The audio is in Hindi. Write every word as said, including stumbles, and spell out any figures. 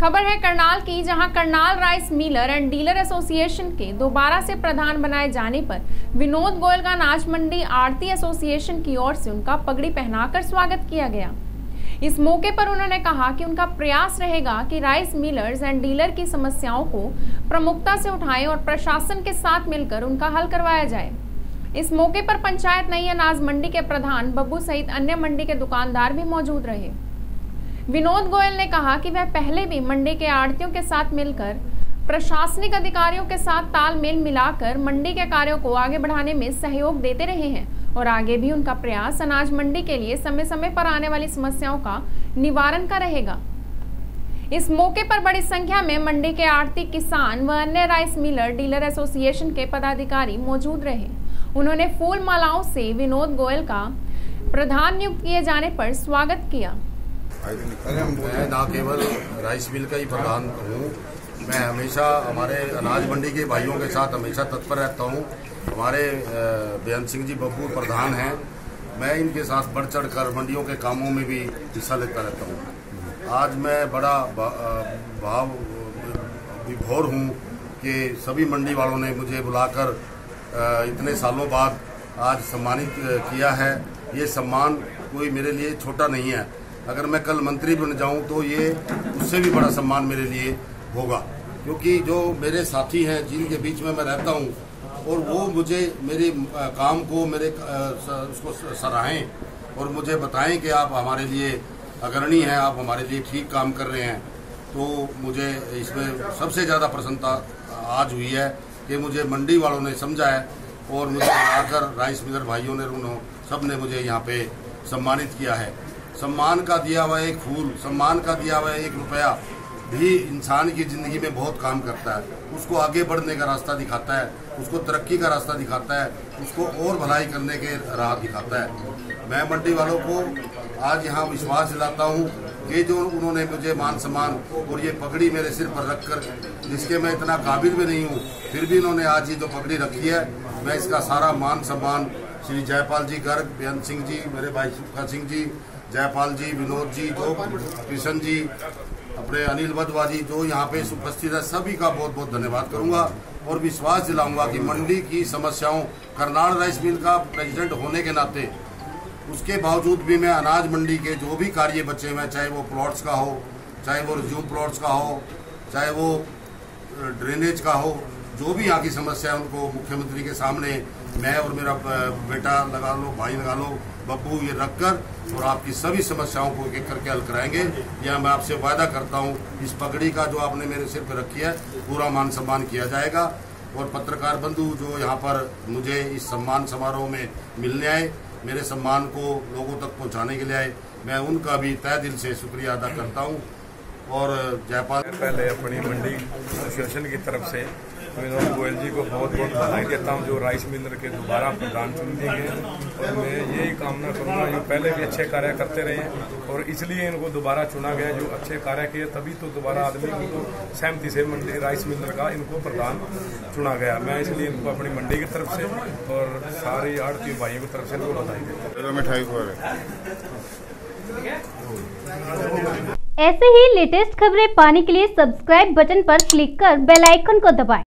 खबर है करनाल की, जहां Karnal rice miller and dealer association के दोबारा से प्रधान बनाए जाने पर विनोद गोयल का अनाज मंडी आड़ती एसोसिएशन की ओर से उनका पगड़ी पहनाकर स्वागत किया गया। इस मौके पर उन्होंने कहा कि उनका प्रयास रहेगा कि राइस मिलर्स एंड डीलर की समस्याओं को प्रमुखता से उठाएं और प्रशासन के साथ मिलकर उनका हल करवाया जाए। इस मौके पर पंचायत नई अनाज मंडी के प्रधान बब्बू सहित अन्य मंडी के दुकानदार भी मौजूद रहे। विनोद गोयल ने कहा कि वह पहले भी मंडी के आड़तियों के साथ मिलकर प्रशासनिक अधिकारियों के साथ तालमेल मिलाकर मंडी के कार्यों को आगे बढ़ाने में सहयोग देते रहे हैं और आगे भी उनका प्रयास अनाज मंडी के लिए समय समय पर आने वाली समस्याओं का निवारण का रहेगा। इस मौके पर बड़ी संख्या में मंडी के आड़ती, किसान व अन्य राइस मिलर डीलर एसोसिएशन के पदाधिकारी मौजूद रहे। उन्होंने फूल मालाओं से विनोद गोयल का प्रधान नियुक्त किए जाने पर स्वागत किया। मैं ना केवल राइस मिल का ही प्रधान हूँ, मैं हमेशा हमारे अनाज मंडी के भाइयों के साथ हमेशा तत्पर रहता हूँ। हमारे बेअंत सिंह जी बब्बू प्रधान हैं, मैं इनके साथ बढ़ चढ़ कर मंडियों के कामों में भी हिस्सा लेता रहता हूँ। आज मैं बड़ा भाव विभोर हूँ कि सभी मंडी वालों ने मुझे बुलाकर इतने सालों बाद आज सम्मानित किया है। ये सम्मान कोई मेरे लिए छोटा नहीं है। अगर मैं कल मंत्री बन जाऊं तो ये उससे भी बड़ा सम्मान मेरे लिए होगा, क्योंकि जो मेरे साथी हैं जिनके बीच में मैं रहता हूं और वो मुझे मेरे काम को मेरे उसको सराहें और मुझे बताएं कि आप हमारे लिए अग्रणी हैं, आप हमारे लिए ठीक काम कर रहे हैं, तो मुझे इसमें सबसे ज़्यादा प्रसन्नता आज हुई है कि मुझे मंडी वालों ने समझा है और मुझे आकर राइस मिलर भाइयों ने उन्होंने सब ने मुझे यहाँ पे सम्मानित किया है। सम्मान का दिया हुआ एक फूल, सम्मान का दिया हुआ एक रुपया भी इंसान की ज़िंदगी में बहुत काम करता है। उसको आगे बढ़ने का रास्ता दिखाता है, उसको तरक्की का रास्ता दिखाता है, उसको और भलाई करने के राह दिखाता है। मैं मंडी वालों को आज यहाँ विश्वास दिलाता हूँ कि जो उन्होंने मुझे मान सम्मान और ये पगड़ी मेरे सिर पर रखकर, जिसके मैं इतना काबिल भी नहीं हूँ, फिर भी इन्होंने आज ये जो पगड़ी रखी है, मैं इसका सारा मान सम्मान श्री जयपाल जी गर्ग, बेअंत सिंह जी, मेरे भाई सुखा सिंह जी, जयपाल जी, विनोद जी, जो किशन जी, अपने अनिल वधवा जी जो यहाँ पे उपस्थित है, सभी का बहुत बहुत धन्यवाद करूंगा और विश्वास दिलाऊंगा कि मंडी की समस्याओं, करनाल राइस मिल का प्रेसिडेंट होने के नाते उसके बावजूद भी मैं अनाज मंडी के जो भी कार्य बचे हुए, चाहे वो प्लॉट्स का हो, चाहे वो रिज्यूम प्लॉट्स का हो, चाहे वो ड्रेनेज का हो, जो भी यहाँ की समस्या है उनको मुख्यमंत्री के सामने मैं और मेरा बेटा लगा लो, भाई लगा लो, बब्बू, ये रखकर और आपकी सभी समस्याओं को एक एक करके हल कराएंगे। यह मैं आपसे वायदा करता हूँ। इस पगड़ी का जो आपने मेरे सिर पर रखी है पूरा मान सम्मान किया जाएगा और पत्रकार बंधु जो यहाँ पर मुझे इस सम्मान समारोह में मिलने आए, मेरे सम्मान को लोगों तक पहुँचाने के लिए आए, मैं उनका भी तहे दिल से शुक्रिया अदा करता हूँ। और जयपाल पहले अपनी मंडी एसोसिएशन की तरफ से विनोद गोयल जी को बहुत बहुत बधाई देता हूं जो राइस मिलर के दोबारा प्रधान चुन दिए गए, और मैं यही कामना करूंगा जो पहले भी अच्छे कार्य करते रहे और इसलिए इनको दोबारा चुना गया। जो अच्छे कार्य किए तभी तो दोबारा आदमी को सहमति से मंडी राइस मिलर का इनको प्रधान चुना गया। मैं इसलिए इनको अपनी मंडी की तरफ से और सारी आड़ती भाइयों की तरफ से इनको बधाई देता हूँ। ऐसे ही लेटेस्ट खबरें पाने के लिए सब्सक्राइब बटन पर क्लिक कर बेल आइकन को दबाएं।